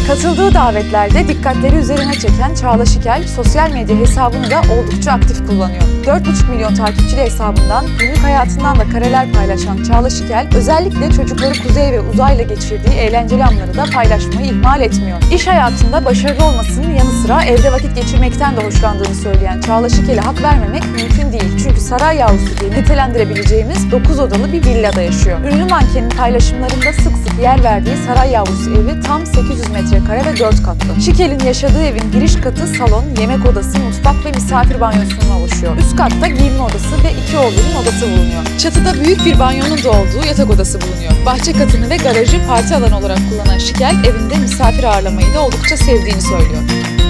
Katıldığı davetlerde dikkatleri üzerine çeken Çağla Şikel, sosyal medya hesabını da oldukça aktif kullanıyor. 4,5 milyon takipçili hesabından günlük hayatından da kareler paylaşan Çağla Şikel, özellikle çocukları kuzey ve uzayla geçirdiği eğlenceli anları da paylaşmayı ihmal etmiyor. İş hayatında başarılı olmasının yanı sıra evde vakit geçirmekten de hoşlandığını söyleyen Çağla Şikel'e hak vermemek mümkün değil. Çünkü saray yavrusu diye nitelendirebileceğimiz 9 odalı bir villada yaşıyor. Ünlü mankenin paylaşımlarında sık sık yer verdiği saray yavrusu evi tam 800 metrekare ve 4 katlı. Şikel'in yaşadığı evin giriş katı salon, yemek odası, mutfak ve misafir banyosundan oluşuyor. Üst katta giyinme odası ve 2 oğlunun odası bulunuyor. Çatıda büyük bir banyonun da olduğu yatak odası bulunuyor. Bahçe katını ve garajı parti alanı olarak kullanan Şikel, evinde misafir ağırlamayı da oldukça sevdiğini söylüyor.